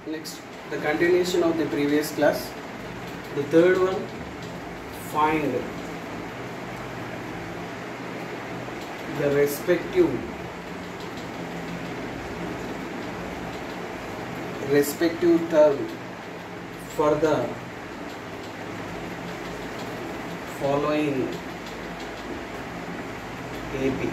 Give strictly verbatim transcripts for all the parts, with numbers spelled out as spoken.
Next, the continuation of the previous class. The third one, find the respective respective term for the following A P.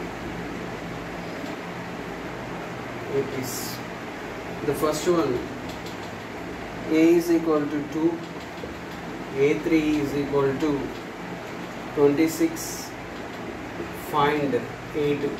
A Ps. The first one, A is equal to two, A three is equal to twenty-six, find A two.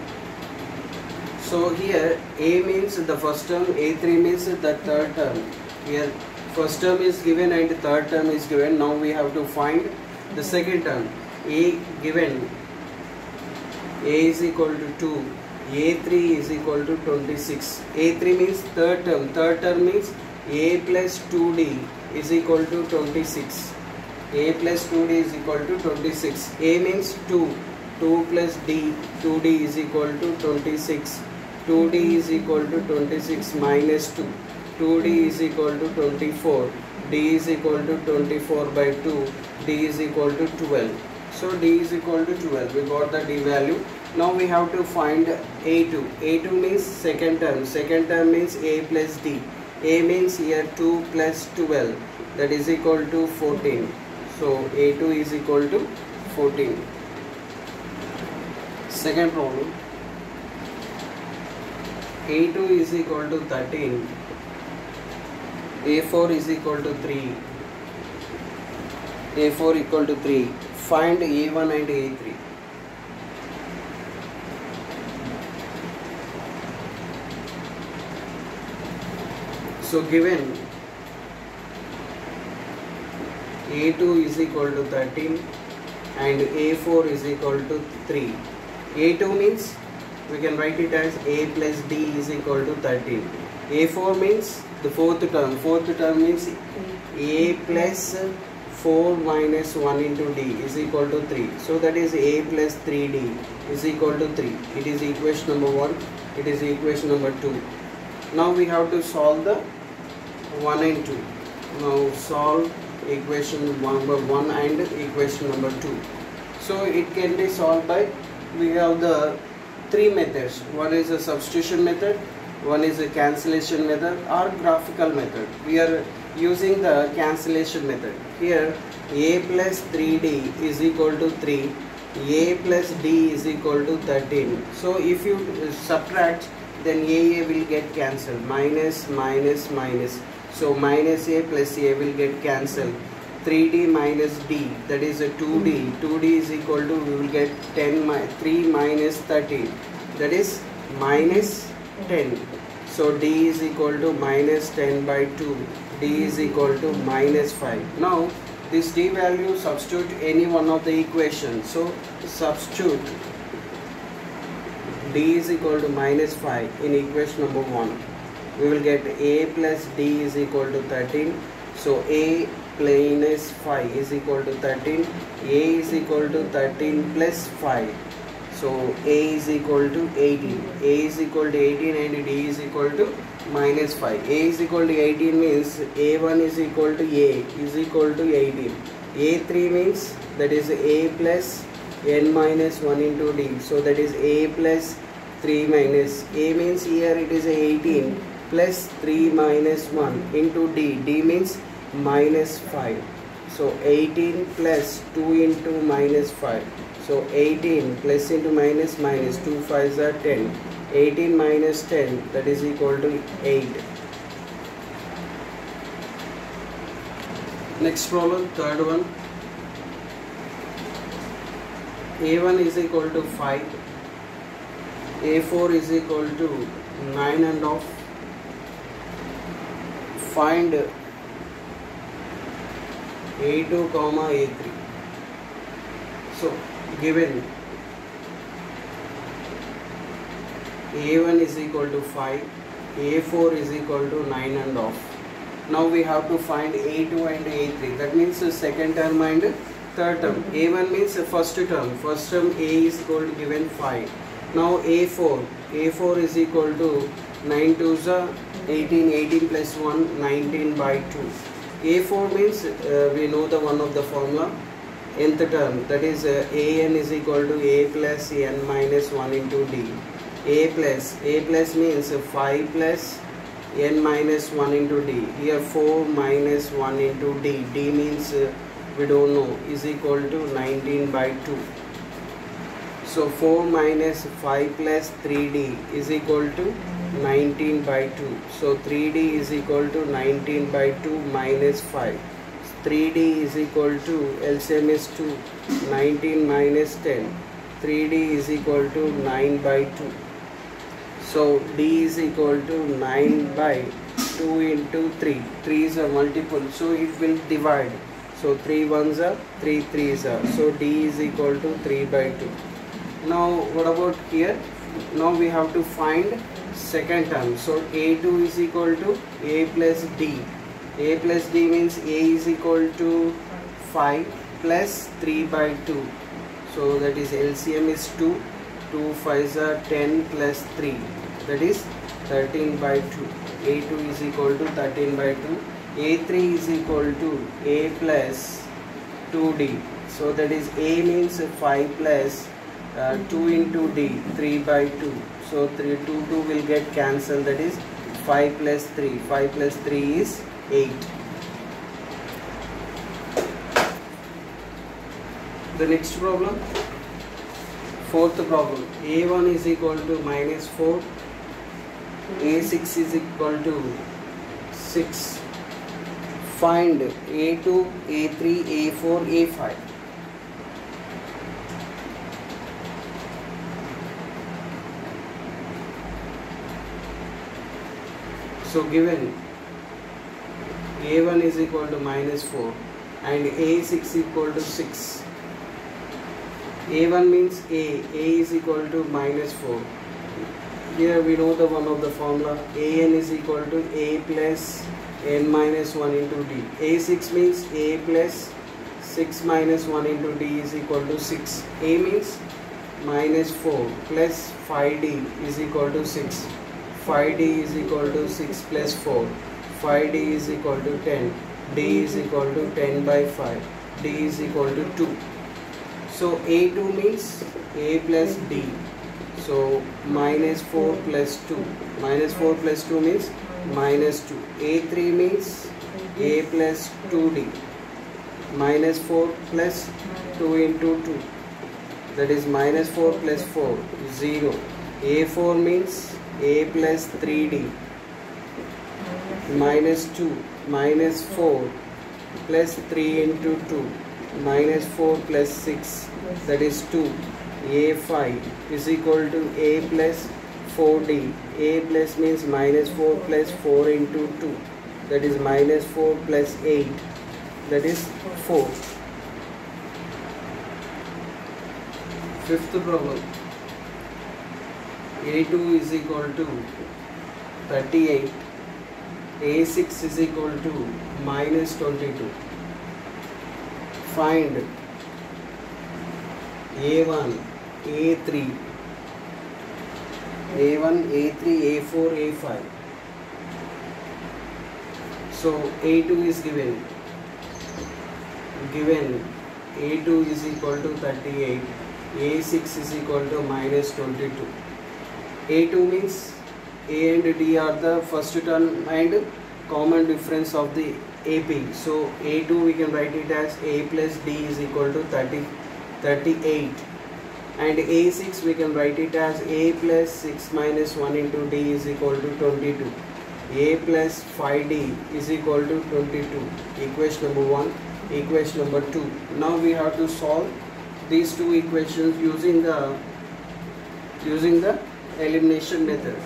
So here A means the first term, A three means the third term. Here first term is given and third term is given. Now we have to find the second term. A given, A is equal to two, A three is equal to twenty-six. A three means third term. Third term means A plus two D is equal to twenty-six. A plus two D is equal to twenty-six. A means two. two plus D. two D is equal to twenty-six. two D is equal to twenty-six minus two. two D is equal to twenty-four. D is equal to twenty-four by two. D is equal to twelve. So D is equal to twelve. We got the D value. Now we have to find A two. A two means second term. Second term means A plus D. A means here two plus twelve. That is equal to fourteen. So A two is equal to fourteen. Second problem. A two is equal to thirteen. A four is equal to three. A four equal to three. Find A one and A three. So given A two is equal to thirteen and A four is equal to three. A two means we can write it as A plus D is equal to thirteen. A four means the fourth term. Fourth term means A plus four minus one into D is equal to three. So that is A plus three D is equal to three. It is equation number one. It is equation number two. Now we have to solve the one and two. Now solve equation number one and equation number two. So it can be solved by, we have the three methods. One is a substitution method, one is a cancellation method, or graphical method. We are using the cancellation method. Here A plus three D is equal to three, A plus D is equal to thirteen. So if you subtract, then A A will get cancelled. Minus, minus, minus. So minus A plus A will get cancelled. three D minus D, that is a two D. two D is equal to, we will get ten, three minus thirteen. That is minus ten. So D is equal to minus ten by two. D is equal to minus five. Now this D value, substitute any one of the equations. So substitute D is equal to minus five in equation number one. We will get A plus D is equal to thirteen. So A minus five is equal to thirteen. A is equal to thirteen plus five. So A is equal to eighteen. A is equal to eighteen and D is equal to minus five. A is equal to eighteen means A one is equal to A is equal to eighteen. A three means that is A plus n minus one into D. So that is A plus three minus. A means here it is eighteen plus three minus one into D. D means minus five. So eighteen plus two into minus five. So eighteen plus into minus minus, two fives are ten. eighteen minus ten, that is equal to eight. Next problem, third one. A one is equal to five. A four is equal to nine and half. Find A two comma A three. So given A one is equal to five, A four is equal to nine and half. Now we have to find A two and A three. That means the second term and third term. A one means the first term. First term A is equal to given five. Now A four. A four is equal to nine twos are eighteen, eighteen plus one, nineteen by two. A four means uh, we know the one of the formula, nth term, that is uh, an is equal to a plus n minus one into d. A plus, a plus means five plus n minus one into d. Here four minus one into d. D means uh, we don't know, is equal to nineteen by two. So four minus five plus three d is equal to nineteen by two. So three d is equal to nineteen by two minus five. three d is equal to L C M is two. nineteen minus ten. three d is equal to nine by two. So d is equal to nine by two into three. three is a multiple, so it will divide. So three ones are, three threes are. So d is equal to three by two. Now what about here? Now we have to find second term. So a two is equal to a plus d. A plus d means a is equal to five plus three by two. So that is L C M is two. two fives are ten plus three. That is thirteen by two. A two is equal to thirteen by two. A three is equal to a plus two d. So that is a means five plus uh, two into d, three by two. So three, two, two will get cancelled. That is five plus three. five plus three is eight. The next problem, fourth problem. A one is equal to minus four. A six is equal to six. Find A two, A three, A four, A five. So given A one is equal to minus four and A six equal to six. A one means A. A is equal to minus four. Here we know the one of the formula. A n is equal to A plus n minus one into d. A six means A plus six minus one into d is equal to six. A means minus four plus five d is equal to six. five d is equal to six plus four. five d is equal to ten. D is equal to ten by five. D is equal to two. So A two means A plus D. So minus four plus two. Minus four plus two means minus two. A three means A plus two D. Minus four plus two into two. That is minus four plus four, zero. A four means A plus three D. Minus two. Minus four plus three into two. Minus four plus six. That is two. A five is equal to A plus four D. A plus means minus four plus four into two. That is minus four plus eight. That is four. Fifth problem. A two is equal to thirty-eight. A six is equal to minus twenty-two. Find A one, A three, A one, A three, A four, A five. So A two is given. Given A two is equal to thirty-eight. A six is equal to minus twenty-two. A two means A and D are the first term and common difference of the A P. So A two we can write it as A plus D is equal to thirty, thirty-eight. And A six we can write it as A plus six minus one into D is equal to twenty-two. A plus five D is equal to twenty-two. Equation number one. Equation number two. Now we have to solve these two equations using the using the elimination method.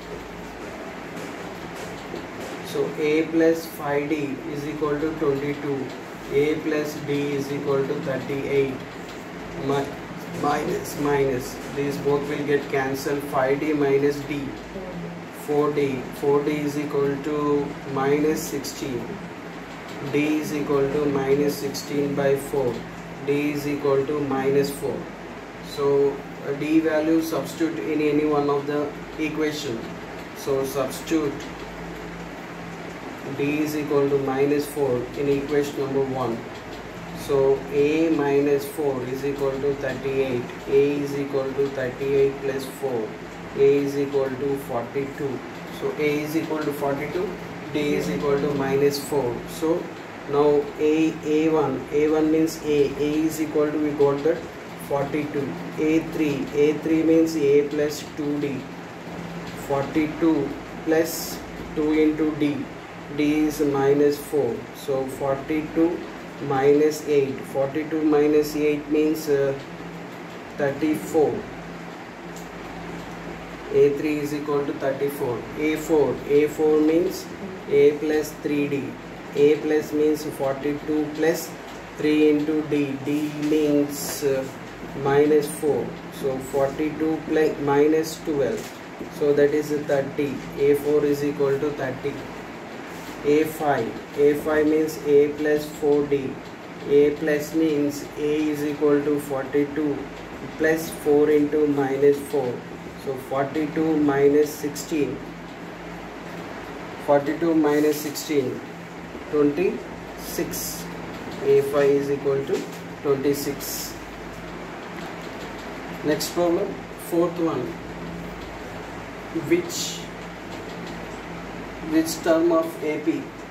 So A plus five D is equal to twenty-two. A plus D is equal to thirty-eight. Minus minus. These both will get cancelled. five D minus D. four D. four D is equal to minus sixteen. D is equal to minus sixteen by four. D is equal to minus four. So a D value substitute in any one of the equation. So substitute d is equal to minus four in equation number one. So a minus four is equal to thirty-eight. A is equal to thirty-eight plus four. A is equal to forty-two. So a is equal to forty-two. D is equal to minus four. So now a a1 a1 means a a is equal to, we got that forty-two. a3 a3 means a plus two d. forty-two plus two into d. D is minus four. So forty-two minus eight. forty-two minus eight means uh, thirty-four. a three is equal to thirty-four. a four a four means a plus three d. A plus means forty-two plus three into d. D means uh, minus four. So forty-two plus minus twelve. So that is thirty. a four is equal to thirty. a five a five means a plus four d. A plus means a is equal to forty-two plus four into minus four. So forty-two minus sixteen. forty-two minus sixteen. twenty-six. a five is equal to twenty-six. Next problem, fourth one. Which which term of A P